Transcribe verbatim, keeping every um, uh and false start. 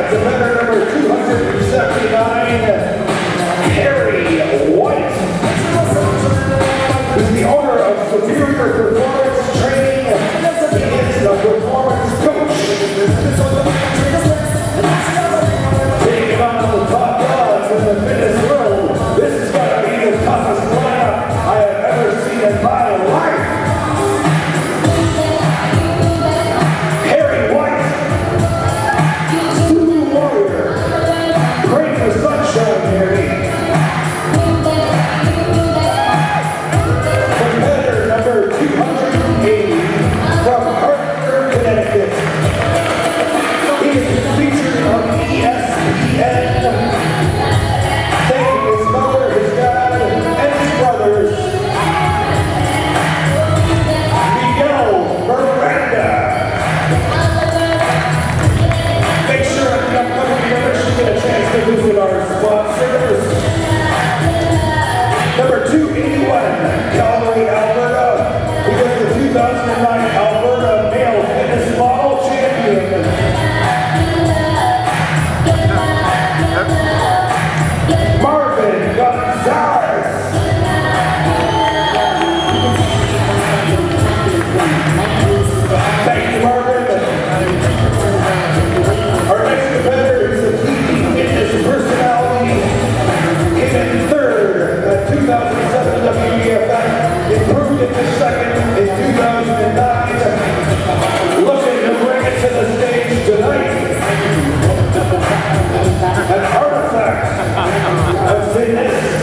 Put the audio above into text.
competitor number two hundred seventy-nine, Harry White, who's the owner of Superior Performance Training. He is the performance coach. Taking on the top dogs in the fitness world, this is going to be the toughest lineup I have ever seen in my life. Harry White, Zulu Warrior, bring the sunshine, Harry. Competitor number two hundred eighty from Hartford, Connecticut. He is featured on E S P N, thanking his mother, his dad, and his brothers. Miguel Miranda. Make sure at the upcoming membership get a chance to visit our sponsors. Number two eighty-one, Calgary, Alberta. He was the two thousand nine Alberta Male Fitness Model Champion. Marvin Gonzalez. Thank you, Marvin. Our next competitor is a T V fitness personality. Came in third at two thousand seven W E F F. Improved into second in two thousand nine. Looking to bring it to the stage tonight. An artifact of fitness.